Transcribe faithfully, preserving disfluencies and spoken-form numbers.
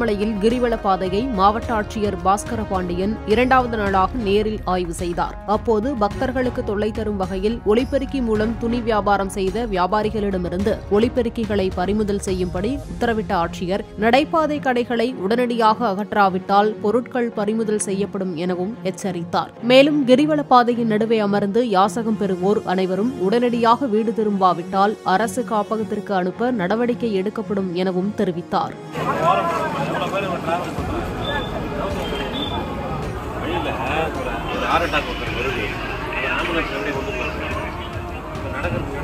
திருவண்ணாமலையில் கிரிவல பாதையை மாவட்ட ஆட்சியர் பாஸ்கர பாண்டியன் இரண்டாவது நாளாக நேரில் ஆய்வு செய்தார். அப்போது பக்தர்களுக்கு தொல்லை தரும் வகையில் ஒலிபெருக்கி மூலம் துணி வியாபாரம் செய்த வியாபாரிகளிடமிருந்து ஒலிபெருக்கிகளை பறிமுதல் செய்யும்படி உத்தரவிட்ட ஆட்சியர், நடைபாதை கடைகளை உடனடியாக அகற்றாவிட்டால் பொருட்கள் பறிமுதல் செய்யப்படும் எனவும் எச்சரித்தார். மேலும் கிரிவல பாதையின் நடுவே அமர்ந்து யாசகம் பெறுவோர் அனைவரும் உடனடியாக வீடு திரும்பாவிட்டால் அரசு காப்பகத்திற்கு அனுப்ப நடவடிக்கை எடுக்கப்படும் எனவும் தெரிவித்தார். ஆம்புலன்ஸ்